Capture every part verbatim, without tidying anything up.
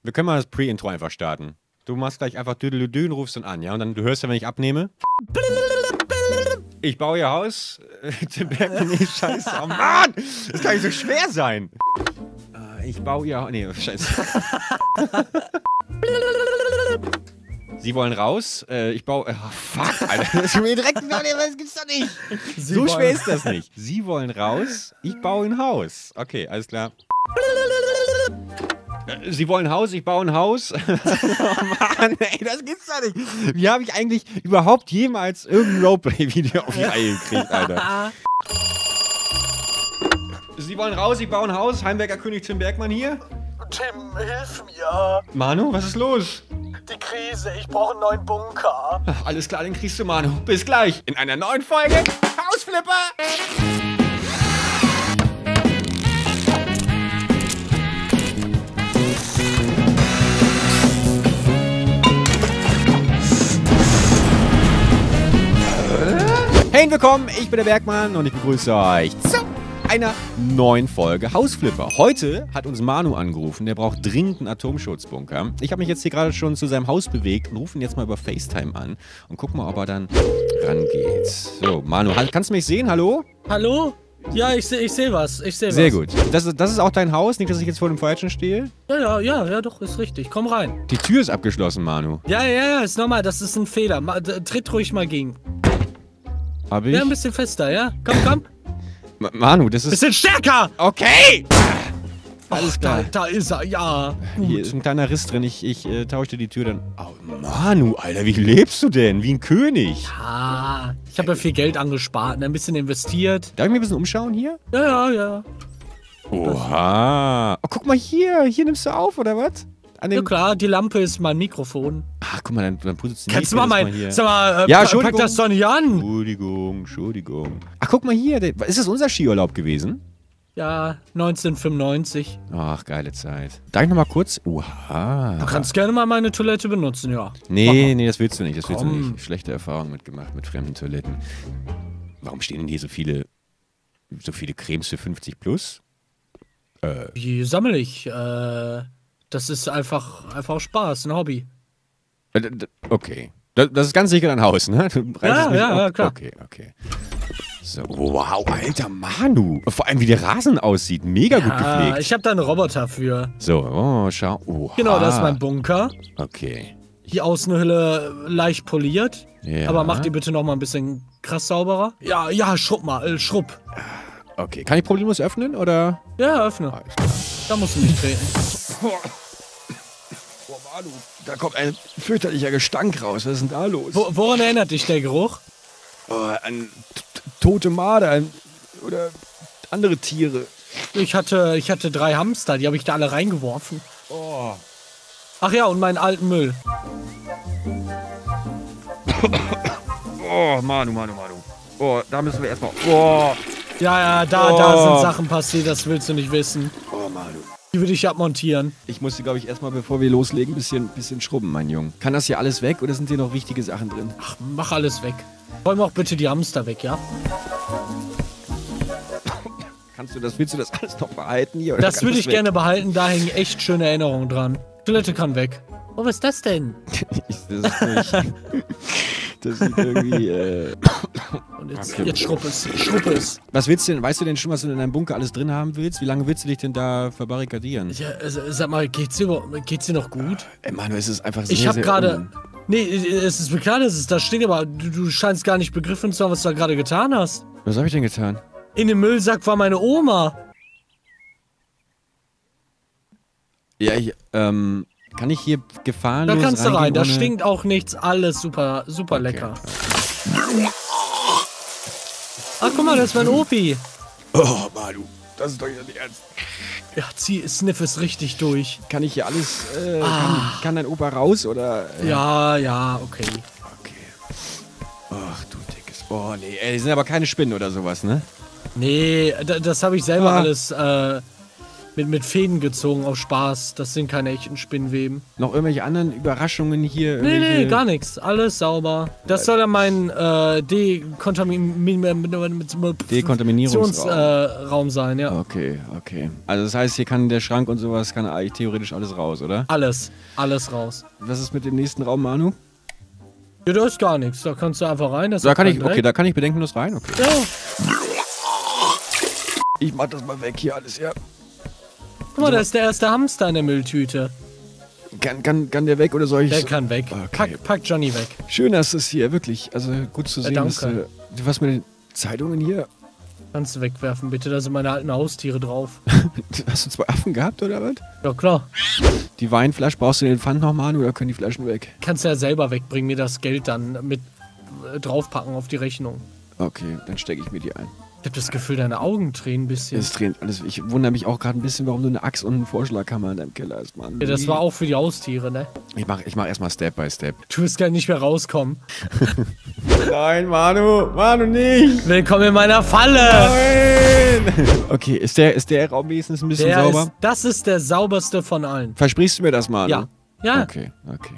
Wir können mal das Pre-Intro einfach starten. Du machst gleich einfach Düdelüdü und rufst dann an, ja? Und dann, du hörst ja, wenn ich abnehme. Ich baue ihr Haus. Tim Bergmann, nee, scheiße. Oh Mann! Das kann nicht so schwer sein. Ich baue ihr Haus. Nee, scheiße. Sie wollen raus. Äh, ich baue. Oh, fuck, Alter. Das ist mir direkt. Das gibt's doch nicht. Sie so schwer ist das nicht. Sie wollen raus. Ich baue ein Haus. Okay, alles klar. Sie wollen ein Haus, ich baue ein Haus. Oh Mann, ey, das gibt's doch nicht. Wie habe ich eigentlich überhaupt jemals irgendein Roleplay-Video auf die Reihe gekriegt, Alter? Sie wollen raus, ich baue ein Haus. Heimwerker König Tim Bergmann hier. Tim, hilf mir. Manu, was ist los? Die Krise, ich brauche einen neuen Bunker. Ach, alles klar, den kriegst du, Manu. Bis gleich in einer neuen Folge Hausflipper. Hey und willkommen, ich bin der Bergmann und ich begrüße euch zu einer neuen Folge Hausflipper. Heute hat uns Manu angerufen, der braucht dringend einen Atomschutzbunker. Ich habe mich jetzt hier gerade schon zu seinem Haus bewegt und rufe ihn jetzt mal über FaceTime an und guck mal, ob er dann rangeht. So, Manu, kannst du mich sehen? Hallo? Hallo? Ja, ich sehe ich seh was, ich sehe was. Sehr gut. Das, das ist auch dein Haus, nicht, dass ich jetzt vor dem Falschen stehe? Ja, ja, ja, ja, doch, ist richtig. Komm rein. Die Tür ist abgeschlossen, Manu. Ja, ja, ja, ist normal, das ist ein Fehler. Ma, tritt ruhig mal gegen. Hab ich? Ja, ein bisschen fester, ja? Komm, komm. Ma Manu, das ist... Bisschen stärker! Okay! Alles Och, klar. Da, da ist er, ja. Gut. Hier ist ein kleiner Riss drin, ich, ich äh, tausche die Tür dann... Oh, Manu, Alter, wie lebst du denn? Wie ein König. Ja, ich habe ja viel Geld angespart, ein bisschen investiert. Darf ich mich ein bisschen umschauen hier? Ja, ja, ja. Oha. Oh, guck mal hier, hier nimmst du auf, oder was? An dem Ja klar, die Lampe ist mein Mikrofon. Ach, guck mal, dann, dann positioniert Kannst du mal mein... hier. Sag mal, äh, Ja, pack, pack das doch nicht an. Entschuldigung, Entschuldigung. Ach, guck mal hier, der, ist das unser Skiurlaub gewesen? Ja, neunzehnhundertfünfundneunzig. Ach, geile Zeit. Darf ich noch mal kurz? Oha. Du kannst gerne mal meine Toilette benutzen, ja. Nee, nee, das willst du nicht, das willst Komm. du nicht. Schlechte Erfahrungen mitgemacht mit fremden Toiletten. Warum stehen denn hier so viele, so viele Cremes für fünfzig plus? Äh. Die sammle ich, äh... Das ist einfach, einfach Spaß, ein Hobby. Okay. Das, das ist ganz sicher dein Haus, ne? Du ja, mich ja, auf. ja, klar. Okay, okay. So, wow, alter Manu. Vor allem, wie der Rasen aussieht. Mega gut Ja, gepflegt. ich habe da einen Roboter für. So, oh, schau. Oha. Genau, das ist mein Bunker. Okay. Die Außenhülle leicht poliert. Ja. Aber mach die bitte noch mal ein bisschen krass sauberer. Ja, ja, schrubb mal, äh, schrubb. Okay. Kann ich problemlos öffnen, oder? Ja, öffne. Da musst du nicht treten. Oh, Manu, da kommt ein fürchterlicher Gestank raus. Was ist denn da los? Wo, woran erinnert dich der Geruch? Oh, an tote Marder an, oder andere Tiere. Ich hatte, ich hatte drei Hamster, die habe ich da alle reingeworfen. Oh. Ach ja, und meinen alten Müll. Oh, Manu, Manu, Manu. Oh, da müssen wir erstmal. Oh. Ja, ja, da, Oh. da sind Sachen passiert, das willst du nicht wissen. Oh, Manu. Die würde ich abmontieren. Ich muss sie, glaube ich, erstmal, bevor wir loslegen, ein bisschen, bisschen schrubben, mein Junge. Kann das hier alles weg oder sind hier noch wichtige Sachen drin? Ach, mach alles weg. Räum auch bitte die Hamster weg, ja? Kannst du das, willst du das alles noch behalten hier? Oder Das kann würde ich weg? gerne behalten, da hängen echt schöne Erinnerungen dran. Toilette kann weg. Oh, was ist das denn? ich, das ist nicht. Das sieht irgendwie, äh... Und jetzt, Okay. jetzt schrupp es, schrupp es. Was willst du denn, weißt du denn schon, was du in deinem Bunker alles drin haben willst? Wie lange willst du dich denn da verbarrikadieren? Ja, also, sag mal, geht's dir, über- geht's dir noch gut? Ey, Manu, es ist einfach sehr, Ich hab sehr gerade... un- Nee, es ist mir klar, dass es da steht, aber du, du scheinst gar nicht begriffen zu haben, was du da gerade getan hast. Was habe ich denn getan? In dem Müllsack war meine Oma. Ja, ich, ähm... Kann ich hier gefahrenlos Da kannst du rein, reingehen da ohne- stinkt auch nichts, alles super, super Okay. lecker. Ach, guck mal, das ist mein Opi. Oh, Manu, das ist doch nicht ernst. Ja, zieh, sniff es richtig durch. Kann ich hier alles, äh, Ah. kann, kann dein Opa raus, oder? äh, Ja, ja, okay. Okay. Ach, du dickes... Oh, nee, ey, die sind aber keine Spinnen oder sowas, ne? Nee, da- das habe ich selber Ah. alles, äh, mit, mit Fäden gezogen auf Spaß. Das sind keine echten Spinnweben. Noch irgendwelche anderen Überraschungen hier? Nee, irgendwelche... nee, gar nichts. Alles sauber. Das soll dann mein äh, Dekontaminierungsraum Dekontaminierungsraum äh, sein, ja. Okay, okay. Also das heißt, hier kann der Schrank und sowas, kann eigentlich theoretisch alles raus, oder? Alles. Alles raus. Was ist mit dem nächsten Raum, Manu? Ja, da ist gar nichts. Da kannst du einfach rein. Das Da ist kann kein ich, okay, Dreck. da kann ich bedenkenlos rein, okay. Ja. Ich mach das mal weg hier alles, ja. Guck mal, da ist der erste Hamster in der Mülltüte. Kann, kann, kann der weg oder soll ich... Der kann weg. Okay. Pack, pack Johnny weg. Schön, dass es hier wirklich, also gut zu sehen, Ja, dass danke. du, was mit den Zeitungen hier, Kannst du wegwerfen, bitte. Da sind meine alten Haustiere drauf. hast du zwei Affen gehabt oder was? Ja, klar. Die Weinflasche, brauchst du den Pfand noch mal oder können die Flaschen weg? Kannst du ja selber wegbringen, mir das Geld dann mit äh, draufpacken auf die Rechnung. Okay, dann stecke ich mir die ein. Ich hab das Gefühl, deine Augen drehen ein bisschen. Es dreht alles. Ich wundere mich auch gerade ein bisschen, warum du eine Axt und einen Vorschlaghammer in deinem Keller hast, Mann. Ja, das war auch für die Haustiere, ne? Ich mach, ich mach erstmal Step by Step. Du wirst gar nicht mehr rauskommen. Nein, Manu, Manu nicht! Willkommen in meiner Falle! Nein! Okay, ist der, ist der Raum wenigstens ein bisschen Der sauber? ist, das ist der sauberste von allen. Versprichst du mir das, Manu? Ja. Ja. Okay, okay.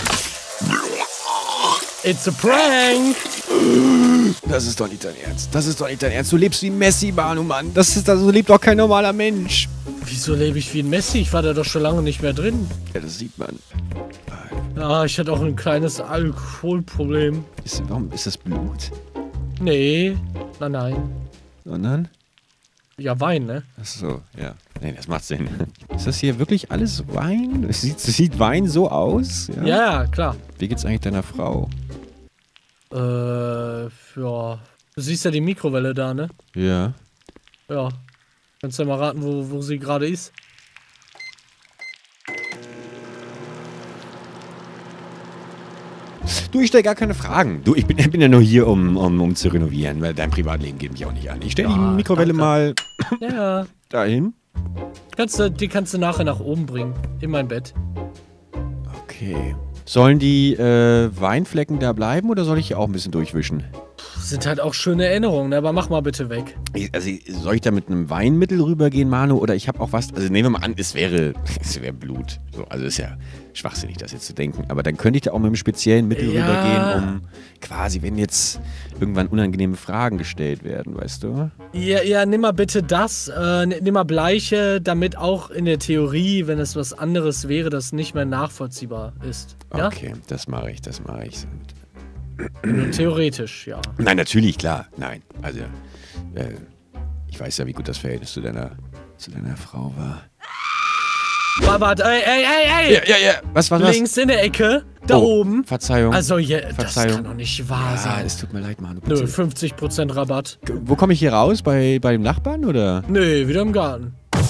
It's a prank! Das ist doch nicht dein Ernst. Das ist doch nicht dein Ernst. Du lebst wie Messi, Manu, Mann. Das ist, so lebt doch kein normaler Mensch. Wieso lebe ich wie ein Messi? Ich war da doch schon lange nicht mehr drin. Ja, das sieht man. Ja, ich hatte auch ein kleines Alkoholproblem. Ist, warum ist das Blut? Nee, nein, nein. Sondern? Ja, Wein, ne? Ach so, ja. Nee, das macht Sinn. Ist das hier wirklich alles Wein? Es sieht, sieht Wein so aus? Ja, ja, klar. Wie geht's eigentlich deiner Frau? Äh, ja. Du siehst ja die Mikrowelle da, ne? Ja. Ja. Kannst du ja mal raten, wo, wo sie gerade ist? Du, ich stelle gar keine Fragen. Du, ich bin, ich bin ja nur hier, um, um, um zu renovieren, weil dein Privatleben geht mich auch nicht an. Ich stelle Ja, die Mikrowelle danke. mal Ja. dahin. Kannst du, die kannst du nachher nach oben bringen. In mein Bett. Okay. Sollen die äh, Weinflecken da bleiben oder soll ich hier auch ein bisschen durchwischen? Sind halt auch schöne Erinnerungen, ne? Aber mach mal bitte weg. Ich, also, soll ich da mit einem Weinmittel rübergehen, Manu? Oder ich habe auch was. Also, nehmen wir mal an, es wäre, es wäre Blut. So, also, ist ja schwachsinnig, das jetzt zu denken. Aber dann könnte ich da auch mit einem speziellen Mittel Ja. rübergehen, um quasi, wenn jetzt irgendwann unangenehme Fragen gestellt werden, weißt du? Ja, ja, nimm mal bitte das. Äh, nimm mal Bleiche, damit auch in der Theorie, wenn es was anderes wäre, das nicht mehr nachvollziehbar ist. Ja? Okay, das mache ich, das mache ich. Nur theoretisch, ja. Nein, natürlich, klar. Nein. Also, äh, ich weiß ja, wie gut das Verhältnis zu deiner, zu deiner Frau war. Warte, warte, ey, ey, ey, ey! Ja, ja, ja. Was, was, was? Links in der Ecke, da Oh, oben. Verzeihung. Also, ja, das Verzeihung. kann doch nicht wahr ja, sein. es tut mir leid, Manu. Nö, bitte. fünfzig Prozent Rabatt. Wo komme ich hier raus? Bei, bei dem Nachbarn, oder? Nö, wieder im Garten.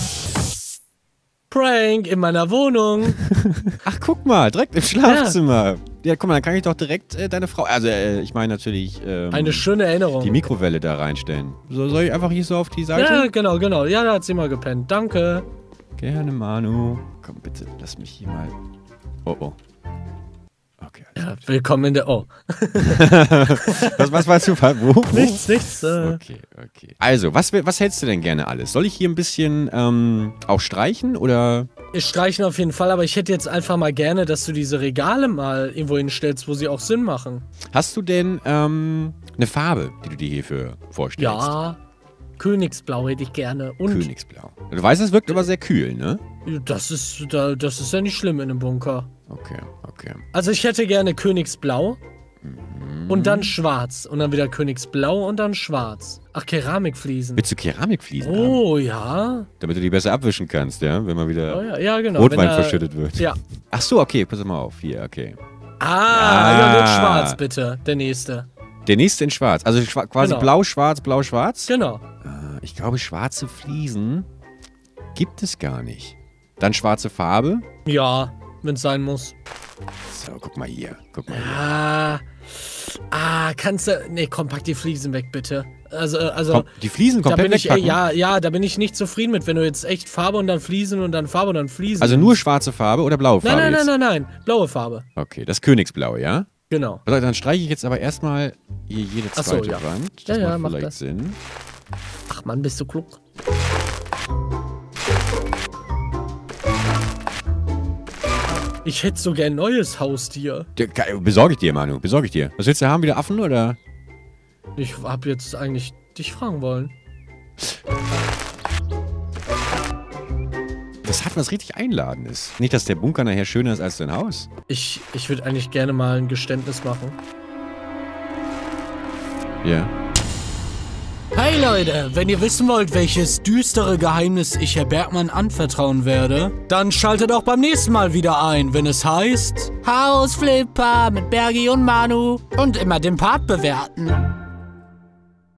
Prank in meiner Wohnung. Ach, guck mal, direkt im Schlafzimmer. Ja, guck mal, dann kann ich doch direkt äh, deine Frau... Also, äh, ich meine natürlich... Ähm, Eine schöne Erinnerung. die Mikrowelle da reinstellen. So, soll ich einfach hier so auf die Seite? Ja, genau, genau. Ja, da hat sie mal gepennt. Danke. Gerne, Manu. Komm, bitte, lass mich hier mal... Oh, oh. Okay, alles Ja, willkommen in der... Oh. Was, was weißt du? Wo? Nichts, nichts. Äh. Okay, okay. Also, was, was hältst du denn gerne alles? Soll ich hier ein bisschen ähm, auch streichen oder... Ich streichen auf jeden Fall, aber ich hätte jetzt einfach mal gerne, dass du diese Regale mal irgendwo hinstellst, wo sie auch Sinn machen. Hast du denn ähm, eine Farbe, die du dir hierfür vorstellst? Ja, Königsblau hätte ich gerne. Und Königsblau. Du weißt, es wirkt aber sehr kühl, ne? das ist, da- das ist ja nicht schlimm in einem Bunker. Okay, okay. Also ich hätte gerne Königsblau Mhm. und dann schwarz. Und dann wieder Königsblau und dann schwarz. Ach, Keramikfliesen. Willst du Keramikfliesen haben? Oh, ja. Damit du die besser abwischen kannst, ja? Wenn mal wieder Oh, ja, ja, genau. Rotwein Wenn da- verschüttet wird. Ja. Ach so, okay, pass mal auf. Hier, okay. Ah, Ja. ja, wird schwarz, bitte. Der nächste. Der nächste in schwarz. Also schwa quasi Genau. blau, schwarz, blau, schwarz. Genau. Äh, Ich glaube, schwarze Fliesen gibt es gar nicht. Dann schwarze Farbe. Ja, wenn es sein muss. So, guck mal hier. Guck mal hier. Ah. Ah, kannst du. Nee, komm, pack die Fliesen weg, bitte. Also, äh, also. Komm, die Fliesen Da komplett bin ich, äh, wegpacken. ja, ja, da bin ich nicht zufrieden mit, wenn du jetzt echt Farbe und dann Fliesen und dann Farbe und dann Fliesen. Also nur schwarze Farbe oder blaue Farbe Nein, nein, jetzt? nein, nein, nein. Blaue Farbe. Okay, das Königsblau, ja? Genau. Also, dann streiche ich jetzt aber erstmal hier jede Ach so, zweite ja. Wand. Das Ja, ja, macht mach vielleicht das. Sinn. Ach Mann, bist du klug. Ich hätte so gern ein neues Haustier. Besorge ich dir, Manu. Besorge ich dir. Was willst du haben? Wieder Affen, oder? Ich hab jetzt eigentlich dich fragen wollen. Das hat was richtig Einladendes. Nicht, dass der Bunker nachher schöner ist als dein Haus. Ich, ich würde eigentlich gerne mal ein Geständnis machen. Ja. Hey Leute, wenn ihr wissen wollt, welches düstere Geheimnis ich Herr Bergmann anvertrauen werde, dann schaltet auch beim nächsten Mal wieder ein, wenn es heißt Hausflipper mit Bergi und Manu und immer den Part bewerten.